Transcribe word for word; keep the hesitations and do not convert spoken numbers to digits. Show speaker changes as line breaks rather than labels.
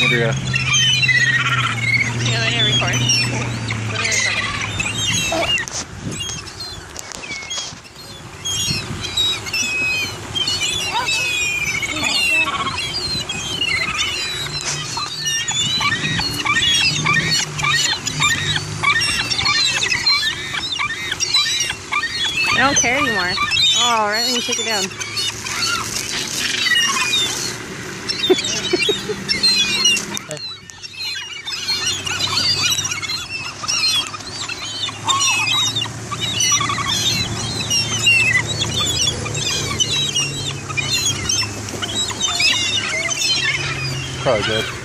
Andrea.
You want me to record? Let me record it. I don't care anymore. Oh, right when you take it down.
Probably good.